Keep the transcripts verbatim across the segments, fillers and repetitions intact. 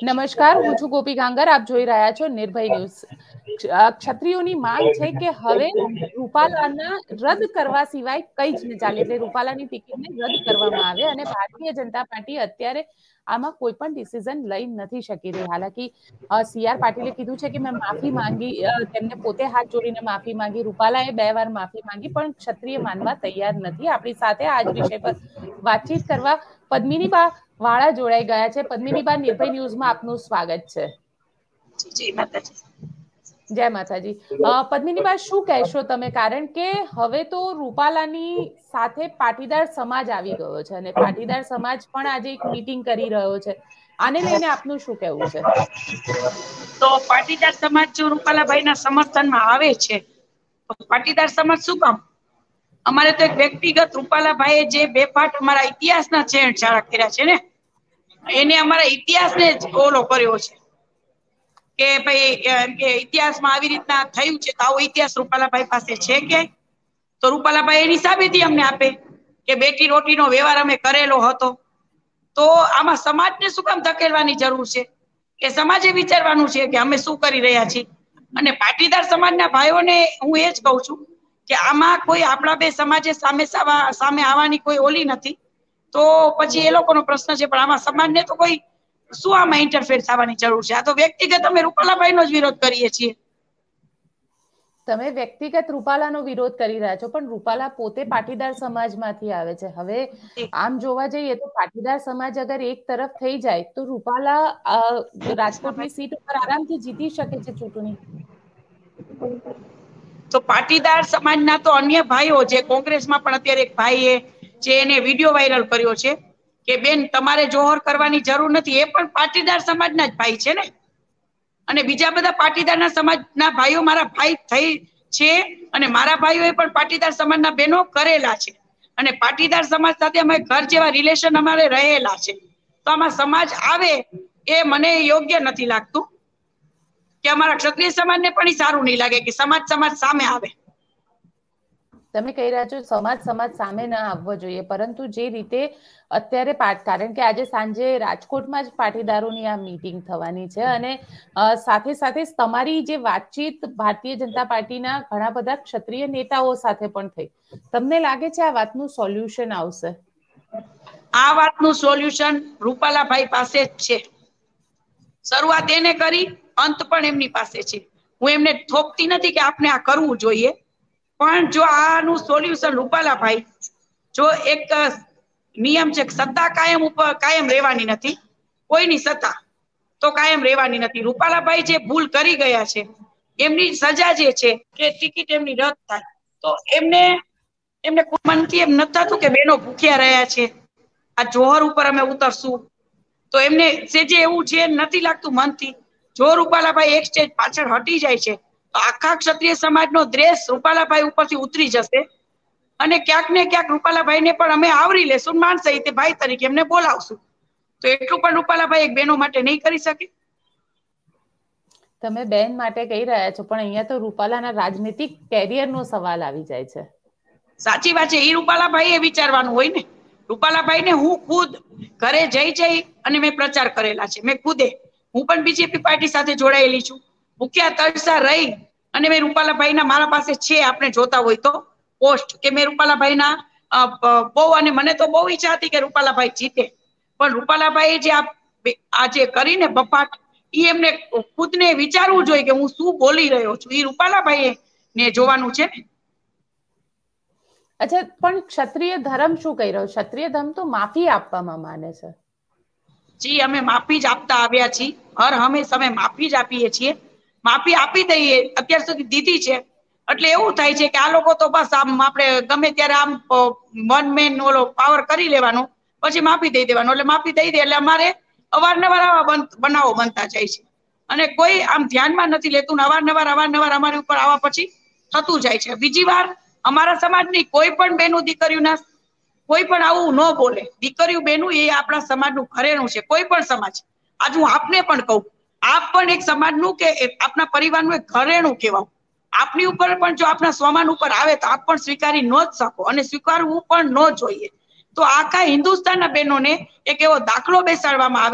નમસ્કાર, હું છું ગોપી ગાંગર. આપ જોઈ રહ્યા છો નિર્ભય ન્યૂઝ. ક્ષત્રિયોની માંગ છે કે હવે રૂપાલાના રદ કરવા સિવાય કઈ જ ન ચાલે, એટલે રૂપાલાની ટિકિટને રદ કરવામાં આવે અને ભારતીય જનતા પાર્ટી અત્યારે આમાં કોઈ પણ ડિસિઝન લઈ નથી શકી રહી. હાલાકી સી આર પાટીલે કીધું છે કે મેં માફી માંગી, તેમને પોતે હાથ જોડીને માફી માંગી, રૂપાલાએ બે વાર માફી માંગી, પણ ક્ષત્રિય માનવા તૈયાર નથી. આપણી સાથે આ જ વિષય પર વાતચીત કરવા પદ્મિની બા વાળા જોડાઈ ગયા છે. પદ્મિની બા, નિર્ભય ન્યૂઝમાં આપનું સ્વાગત છે. જય માતાજી. પદ્મિની બા, શું કહેશો તમે? કારણ કે હવે તો રૂપાલાની સાથે પાટીદાર સમાજ આવી ગયો છે અને પાટીદાર સમાજ પણ આજે એક મીટિંગ કરી રહ્યો છે. આને લઈને આપનું શું કહેવું છે? તો પાટીદાર સમાજ જો રૂપાલાભાઈના સમર્થનમાં આવે છે તો પાટીદાર સમાજ શું કામ? અમારે તો એક વ્યક્તિગત રૂપાલાભાઈએ જે બે પાઠ અમારા ઇતિહાસના છેડછાડ કર્યા છે ને, એને અમારા ઇતિહાસને જ ઓલો કર્યો છે કે ભાઈ કે ઇતિહાસમાં આવી રીતના થયું છે, તો આવો ઇતિહાસ રૂપાલાભાઈ પાસે છે કે? તો રૂપાલાભાઈ એની સાબિતી અમને આપે કે બેટી રોટીનો વ્યવહાર અમે કરેલો હતો. તો આમાં સમાજને શું કામ ધકેલવાની જરૂર છે? કે સમાજે વિચારવાનું છે કે અમે શું કરી રહ્યા છીએ. અને પાટીદાર સમાજના ભાઈઓને હું એ જ કહું છું કે આમાં કોઈ આપણા બે સમાજે સામે સામે આવવાની કોઈ ઓલી નથી. તો પછી એ લોકોનો પ્રશ્ન છે, પણ આમાં સમાજને તો કોઈ શું આમાં ઇન્ટરફેર થવાની જરૂર છે? આ તો વ્યક્તિગત અમે રૂપાલાભાઈનો જ વિરોધ કરીએ છીએ. તમે વ્યક્તિગત રૂપાલાનો વિરોધ કરી રહ્યા છો, પણ રૂપાલા પોતે પાટીદાર સમાજમાંથી આવે છે. હવે આમ જોવા જઈએ તો પાટીદાર સમાજ અગર એક તરફ થઈ જાય તો રૂપાલા રાજકોટની સીટ ઉપર આરામથી જીતી શકે છે ચૂંટણી. તો પાટીદાર સમાજના તો અન્ય ભાઈઓ, જે કોંગ્રેસમાં પણ અત્યારે એક ભાઈએ જે એને વિડીયો વાયરલ કર્યો છે કે બેન તમારે જોહર કરવાની જરૂર નથી, એ પણ પાટીદાર સમાજના જ ભાઈ છે ને. અને બીજા બધા પાટીદારના સમાજના ભાઈઓ મારા ભાઈ થઈ છે અને મારા ભાઈઓએ પણ પાટીદાર સમાજના બહેનો કરેલા છે અને પાટીદાર સમાજ સાથે અમે ઘર જેવા રિલેશન અમારે રહેલા છે. તો આમાં સમાજ આવે એ મને યોગ્ય નથી લાગતું કે અમારા ક્ષત્રિય સમાજને પણ સારું નહીં લાગે કે સમાજ સમાજ સામે આવે. તમે કહી રહ્યા છો સમાજ સમાજ સામે ના આવવો જોઈએ, પરંતુ જે રીતે અત્યારે કારણ કે આજે સાંજે રાજકોટમાં જ પાટીદારોની આ મીટિંગ થવાની છે અને સાથે સાથે તમારી જે વાતચીત ભારતીય જનતા પાર્ટીના ઘણા બધા ક્ષત્રિય નેતાઓ સાથે પણ થઈ, તમને લાગે છે આ વાતનું સોલ્યુશન આવશે? આ વાતનું સોલ્યુશન રૂપાલાભાઈ પાસે જ છે. શરૂઆત એને કરી, અંત પણ એમની પાસે છે. હું એમને થોપતી નથી કે આપણે આ કરવું જોઈએ, પણ જો આનું સોલ્યુશન રૂપાલાભાઈ, જો એક નિયમ છે સત્તા કાયમ ઉપર કાયમ રહેવાની નથી, કોઈની સત્તા તો કાયમ રહેવાની નથી. રૂપાલાભાઈ જે ભૂલ કરી ગયા છે એમની સજા જે છે કે ટિકિટ એમની રદ થાય, તો એમને એમને મનથી એમ નથી થતું કે બહેનો ભૂખ્યા રહ્યા છે, આ જોહર ઉપર અમે ઉતરશું, તો એમને જે એવું છે નથી લાગતું મનથી. જો રૂપાલાભાઈ એક સ્ટેજ પાછળ હટી જાય છે તો આખા ક્ષત્રિય સમાજનો દ્વેષ રૂપાલાભાઈ ઉપરથી ઉતરી જશે અને ક્યાંક ને ક્યાંક રૂપાલાભાઈ ને પણ અમે આવરી લેશું, માન સહિત ભાઈ તરીકે એમને બોલાવશું. તો એટલું પણ રૂપાલાભાઈ એક બહેનો માટે નહીં કરી શકે. તમે બેન માટે કહી રહ્યા છો, પણ અહીંયા તો રૂપાલાના રાજનીતિક કેરિયરનો સવાલ આવી જાય છે. સાચી વાત છે, એ રૂપાલાભાઈ એ વિચારવાનું હોય ને. રૂપાલાભાઈ ને હું ખુદ ઘરે જઈ જઈ અને મેં પ્રચાર કરેલા છે. મેં ખુદે, હું પણ બીજેપી પાર્ટી સાથે જોડાયેલી છું. ભૂખ્યા તરસા રહી અને મેં રૂપાલાભાઈના, મારા પાસે છે આપણે જોતા હોય તો પોસ્ટ, કે મેં રૂપાલાભાઈના બહુ, અને મને તો બહુ ઈચ્છા હતી કે રૂપાલાભાઈ જીતે, પણ રૂપાલાભાઈ જે આ જે કરીને બફાટ, ઈ એમને ખુદને વિચારવું જોઈએ કે હું શું બોલી રહ્યો છું. ઈ રૂપાલાભાઈ ને જોવાનું છે ને. અચ્છા, પણ ક્ષત્રિય ધર્મ શું કહી રહ્યો? ક્ષત્રિય ધર્મ તો માફી આપવામાં માને છે. જી, અમે માફી જ આપતા આવ્યા છીએ, હર હંમેશ અમે માફી જ આપીએ છીએ. માફી આપી દઈએ, અત્યાર સુધી દીધી છે. એટલે એવું થાય છે કે આ લોકો તો બસ આમ આપણે ગમે ત્યારે આમ વન મેન ઓલો પાવર કરી લેવાનો, પછી માફી દઈ દેવાનો, એટલે માફી દઈ દે એટલે અમારે અવારનવાર આવા બનાવો બનતા જાય છે અને કોઈ આમ ધ્યાનમાં નથી લેતું. અવારનવાર અવારનવાર અમારી ઉપર આવા પછી થતું જાય છે. બીજી વાર અમારા સમાજની કોઈ પણ બેનું દીકરીઓના કોઈ પણ આવું ન બોલે. દીકરીઓ બેનું એ આપણા સમાજનું ઘરેણું છે, કોઈ પણ સમાજ. આજ હું આપને પણ કહું, આપ પણ એક સમાજનું કે આપના પરિવારનું એક ઘરેણું કહેવાય. આપની ઉપર પણ જો આપણા સ્વમાન ઉપર આવે તો આપ પણ સ્વીકારી ન જ શકો અને સ્વીકારવું પણ ન જોઈએ. તો આખા હિન્દુસ્તાનના બહેનોને એક એવો દાખલો બેસાડવામાં આવે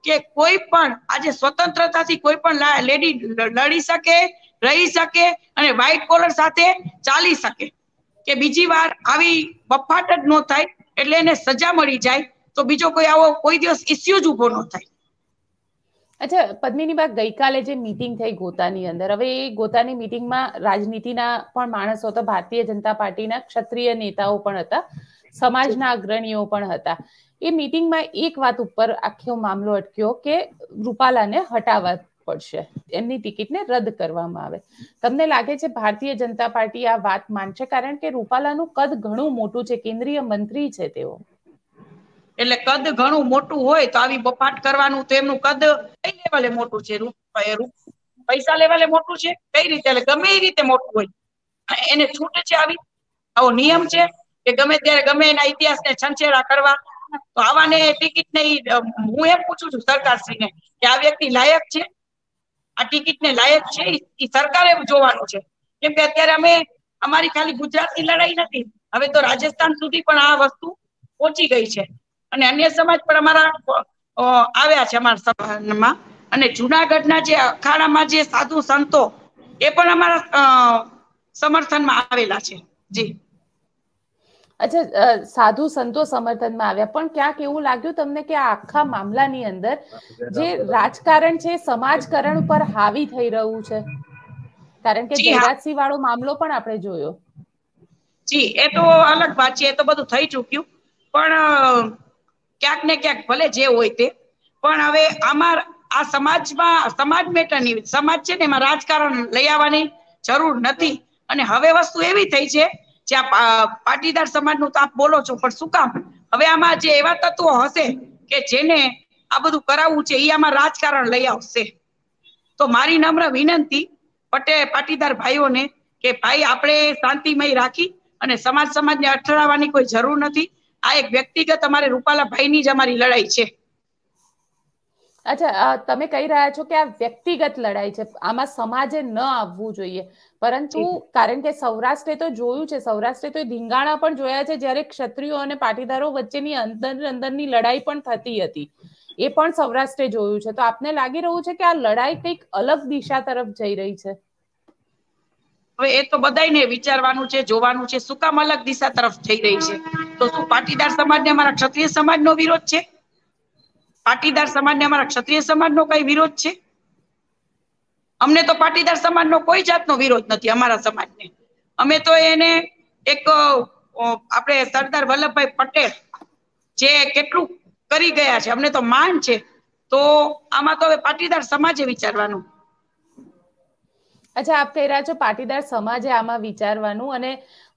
કે કોઈ પણ આજે સ્વતંત્રતાથી કોઈ પણ લેડી લડી શકે, રહી શકે અને વ્હાઈટ કોલર સાથે ચાલી શકે, કે બીજી વાર આવી બફાટ જ ન થાય, એટલે એને સજા મળી જાય તો બીજો કોઈ આવો કોઈ દિવસ ઇસ્યુ જ ઉભો ન થાય. અચ્છા પદ્મિની બા, ગઈકાલે જે મીટિંગ થઈ ગોતાની અંદર, હવે એ ગોતાની મીટિંગમાં રાજનીતિના પણ માણસો હતા, ભારતીય જનતા પાર્ટીના ક્ષત્રિય નેતાઓ પણ હતા, સમાજના અગ્રણીઓ પણ હતા. એ મીટિંગમાં એક વાત ઉપર આખો મામલો અટક્યો કે રૂપાલાને હટાવવા પડશે, એમની ટિકિટને રદ કરવામાં આવે. તમને લાગે છે ભારતીય જનતા પાર્ટી આ વાત માનશે? કારણ કે રૂપાલાનું કદ ઘણું મોટું છે, કેન્દ્રીય મંત્રી છે તેઓ. એટલે કદ ઘણું મોટું હોય તો આવી બફાટ કરવાનું, તો એમનું કદ કઈ લેવલે મોટું છે? પૈસા લેવલે મોટું છે? કઈ રીતે? એટલે ગમે એ રીતે મોટું હોય એને છૂટ છે આવી? આવો નિયમ છે કે ગમે ત્યારે ગમે એના ઇતિહાસને છંછેડા કરવા? તો આવાને ટિકિટ ને, હું એમ પૂછું છું સરકારશ્રીને કે આ વ્યક્તિ લાયક છે? આ ટિકિટ ને લાયક છે? એ સરકારે જોવાનું છે. કેમ કે અત્યારે અમે અમારી ખાલી ગુજરાતની લડાઈ નથી, હવે તો રાજસ્થાન સુધી પણ આ વસ્તુ પહોંચી ગઈ છે અને અન્ય સમાજ પણ અમારા આવ્યા છે અમારા સમાજમાં. અને જુનાગઢના જે અખાડામાં જે સાધુ સંતો એ પણ અમારા સમર્થનમાં આવેલા છે. જી અચ્છા, સાધુ સંતો સમર્થનમાં આવ્યા, પણ ક્યાંક એવું લાગ્યું તમને કે આ આખા મામલાની અંદર જે રાજકારણ છે, સમાજકરણ ઉપર હાવી થઈ રહ્યું છે? કારણ કે જયરાજસિંહ વાળો મામલો પણ આપણે જોયો. જી, એ તો અલગ વાત છે, એ તો બધું થઈ ચૂક્યું. પણ ક્યાંક ને ક્યાંક ભલે જે હોય તે, પણ હવે આમાં આ સમાજમાં સમાજ મેટરની સમાજ છે ને, એમાં રાજકારણ લઈ આવવાની જરૂર નથી. અને હવે વસ્તુ એવી થઈ છે, જ્યાં પાટીદાર સમાજનું તો આપ બોલો છો, પણ શું કામ? હવે આમાં જે એવા તત્વો હશે કે જેને આ બધું કરાવવું છે, એ આમાં રાજકારણ લઈ આવશે. તો મારી નમ્ર વિનંતી પટેલ પાટીદાર ભાઈઓને કે ભાઈ આપણે શાંતિમય રાખી અને સમાજ સમાજને અથડાવવાની કોઈ જરૂર નથી. આ એક વ્યક્તિગત અમારે રૂપાલા ભાઈની જ અમારી લડાઈ છે. અચ્છા, તમે કહી રહ્યા છો કે આ વ્યક્તિગત લડાઈ છે, આમાં સમાજે ન આવવું જોઈએ. પરંતુ કારણ કે સૌરાષ્ટ્રે તો જોયું છે, સૌરાષ્ટ્રે તો ધીંગાણા પણ જોયા છે, જ્યારે ક્ષત્રિયો અને પાટીદારો વચ્ચેની અંદર અંદરની લડાઈ પણ થતી હતી. એ પણ સૌરાષ્ટ્રે જોયું છે. તો આપને લાગી રહ્યું છે કે આ લડાઈ કંઈક અલગ દિશા તરફ જઈ રહી છે? હવે એ તો બધાયને વિચારવાનું છે, જોવાનું છે, શું કામ અલગ દિશા તરફ જઈ રહી છે. તો શું પાટીદાર સમાજને અમારા ક્ષત્રિય સમાજનો વિરોધ છે? પાટીદાર સમાજને અમારા ક્ષત્રિય સમાજનો કઈ વિરોધ છે? અમને તો પાટીદાર સમાજનો કોઈ જાતનો વિરોધ નથી. અમારા સમાજને અમે તો એને એક આપણે સરદાર વલ્લભભાઈ પટેલ જે કેટલું કરી ગયા છે, અમને તો માન છે. તો આમાં તો હવે પાટીદાર સમાજે વિચારવાનું. અચ્છા, આપ કહી રહ્યા છો પાટીદાર સમાજે આમાં વિચારવાનું, અને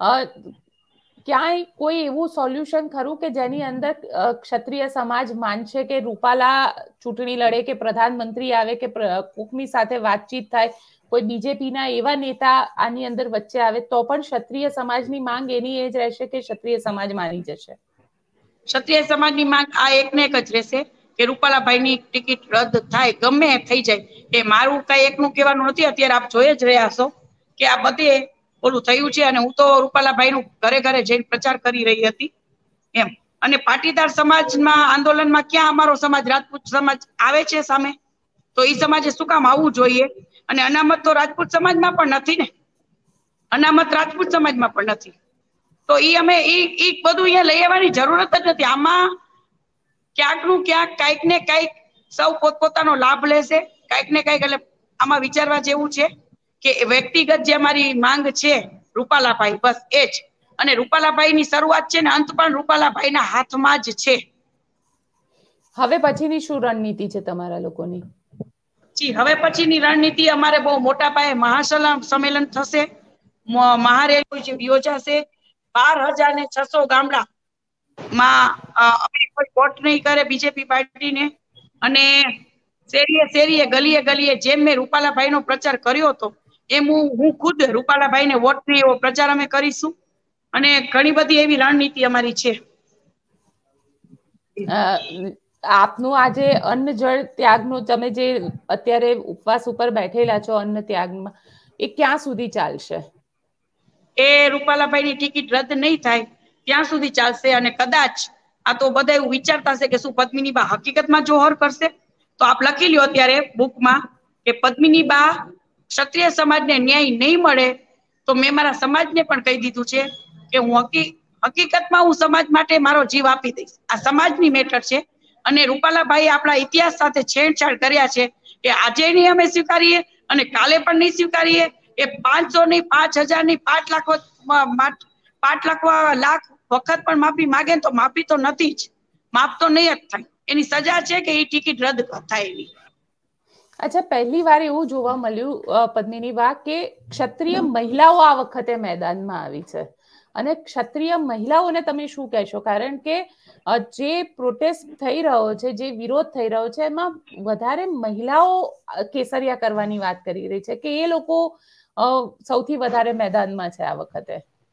ક્યાંય કોઈ એવું સોલ્યુશન ખરું કે જેની અંદર ક્ષત્રિય સમાજ માનશે કે રૂપાલા ચૂંટણી લડે, કે પ્રધાનમંત્રી આવે, કે કોકની સાથે વાતચીત થાય, કોઈ બીજેપીના એવા નેતા આની અંદર વચ્ચે આવે, તો પણ ક્ષત્રિય સમાજની માંગ એની એ જ રહેશે કે ક્ષત્રિય સમાજ માની જશે? ક્ષત્રિય સમાજની માંગ આ એક ને એક જ રહેશે કે રૂપાલાભાઈની ટિકિટ રદ થાય, ગમે થઈ જાય. એ મારું કઈ એકનું કહેવાનું નથી. અત્યારે આપ જોઈ જ રહ્યા છો કે આ બધે ઓલું થયું છે, અને હું તો રૂપાલાભાઈનું ઘરે ઘરે જઈને પ્રચાર કરી રહી હતી એમ. અને પાટીદાર સમાજમાં આંદોલનમાં ક્યાં અમારો સમાજ રાજપૂત સમાજ આવે છે સામે? તો એ સમાજે શું કામ આવવું જોઈએ? અને અનામત તો રાજપૂત સમાજમાં પણ નથી ને, અનામત રાજપૂત સમાજમાં પણ નથી. તો ઈ અમે ઈ ઈ બધું અહીંયા લઈ આવવાની જરૂરત જ નથી. આમાં ક્યાંક નું ક્યાંક કઈક ને કઈક સૌ પોતપોતાનો લાભ લેશે, કઈક ને કઈક. એટલે આમાં વિચારવા જેવું છે કે વ્યક્તિગત જે અમારી માંગ છે રૂપાલાભાઈ, બસ એ જ. અને રૂપાલાભાઈ ની શરૂઆત છે ને અંત પણ રૂપાલાભાઈ ના હાથમાં જ છે. હવે પછીની શું રણનીતિ છે તમારા લોકોની? જી, હવે પછીની રણનીતિ અમારે બહુ મોટા પાયે મહાસંમેલન થશે, મહારેલી યોજાશે. બાર હજાર ને છસો ગામડા માં અમે કોઈ વોટ નહીં કરે બીજેપી પાર્ટીને. અને શેરીએ શેરીએ ગલીએ ગલીએ જેમ મેં રૂપાલાભાઈ નો પ્રચાર કર્યો હતો એમ હું હું ખુદ રૂપાલાભાઈ ને વોટ ને એવો પ્રચાર અમે કરીશું. અને ઘણી બધી એવી રણનીતિ અમારી છે. આપનું આજે અન્ન જળ ત્યાગનું, તમે જે અત્યારે ઉપવાસ ઉપર બેઠેલા છો અન્ન ત્યાગમાં, એ ક્યાં સુધી ચાલશે? એ રૂપાલાભાઈ ની ટિકિટ રદ નહીં થાય ત્યાં સુધી ચાલશે. અને કદાચ આ તો બધા એવું વિચારતા હશે કે શું પદ્મિની બા હકીકતમાં જોહર કરશે? તો આપ લખી લ્યો અત્યારે બુકમાં કે પદ્મિની બા ક્ષત્રિય સમાજને ન્યાય નહીં મળે તો મેં મારા સમાજને પણ કહી દીધું છે કે હું હકી હકીકતમાં હું સમાજ માટે મારો જીવ આપી દઈશ. આ સમાજની મેટર છે. અને રૂપાલાભાઈ આપણા ઇતિહાસ સાથે છેડછાડ કર્યા છે કે આજે નહીં અમે સ્વીકારીએ અને કાલે પણ નહીં સ્વીકારીએ. એ પાંચસો ની પાંચ હજાર ની પાંચ લાખ પાંચ લાખ લાખ વખત પણ માફી માગે તો માફી તો નથી જ, માફ તો નહીં જ થાય. એની સજા છે કે એ ટિકિટ રદ થાય એની. અચ્છા, પહેલી વાર એવું જોવા મળ્યું પદ્મિની બા કે ક્ષત્રિય મહિલાઓ આ વખતે મેદાનમાં આવી છે. અને ક્ષત્રિય મહિલાઓને તમે શું કહેશો? કારણ કે જે પ્રોટેસ્ટ થઈ રહ્યો છે, જે વિરોધ થઈ રહ્યો છે, એમાં વધારે મહિલાઓ કેસરિયા કરવાની વાત કરી રહી છે કે એ લોકો સૌથી વધારે મેદાનમાં છે આ વખતે.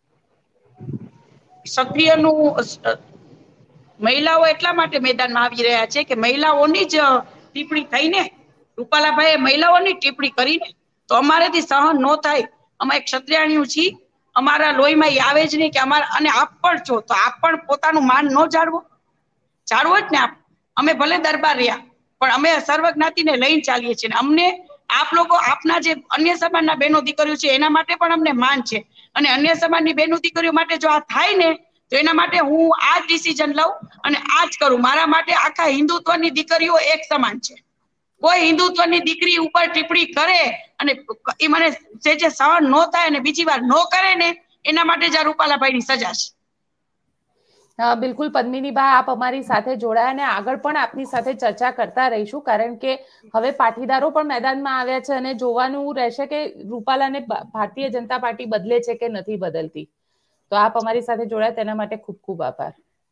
ક્ષત્રિયનું મહિલાઓ એટલા માટે મેદાનમાં આવી રહ્યા છે કે મહિલાઓની જ ટિપ્પણી થઈને રૂપાલાભાઈએ મહિલાઓની ટિપ્પણી કરીને તો અમારેથી સહન ન થાય. અમે ક્ષત્રિયાણીઓ છીએ, અમારા લોહીમાં એ આવે જ નહીં કે અમારા અને આપ પણ છો તો આપ પણ પોતાનું માન ન જાળવો જાળવો જ ને. આપ અમે ભલે દરબાર રહ્યા પણ અમે સર્વજ્ઞાતિને લઈને ચાલીએ છીએ. અમને આપ લોકો આપના જે અન્ય સમાજના બહેનો દીકરીઓ છે એના માટે પણ અમને માન છે. અને અન્ય સમાજની બહેનો દીકરીઓ માટે જો આ થાય ને તો એના માટે હું આ જ ડિસિઝન લઉં અને આ જ કરું. મારા માટે આખા હિન્દુત્વની દીકરીઓ એક સમાન છે. કોઈ હિન્દુત્વની દીકરી ઉપર ટિપ્પણી કરે અને એ મને જે જે સહન ન થાય અને બીજી વાર ન કરે ને એના માટે જ આ રૂપાલાભાઈની સજા છે. બિલકુલ પદ્મિની બા, આપ અમારી સાથે જોડાયા અને આગળ પણ આપની સાથે ચર્ચા કરતા રહીશું. કારણ કે હવે પાટીદારો પણ મેદાનમાં આવ્યા છે અને જોવાનું રહેશે કે રૂપાલાને ભારતીય જનતા પાર્ટી બદલે છે કે નથી બદલતી. તો આપ અમારી સાથે જોડાયા તેના માટે ખૂબ ખૂબ આભાર.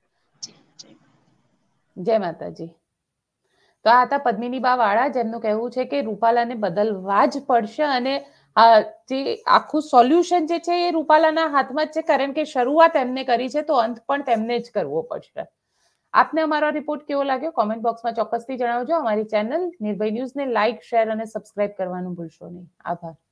જય માતાજી. તો આ હતા પદ્મિની બા વાળા, જેમનું કહેવું છે કે રૂપાલાને બદલવા જ પડશે અને જે આખું સોલ્યુશન જે છે એ રૂપાલાના હાથમાં જ છે. કારણ કે શરૂઆત એમને કરી છે તો અંત પણ તેમને જ કરવો પડશે. આપને અમારો રિપોર્ટ કેવો લાગ્યો કોમેન્ટ બોક્સમાં ચોક્કસથી જણાવજો. અમારી ચેનલ નિર્ભય ન્યૂઝને લાઇક, શેર અને સબસ્ક્રાઇબ કરવાનું ભૂલશો નહીં. આભાર.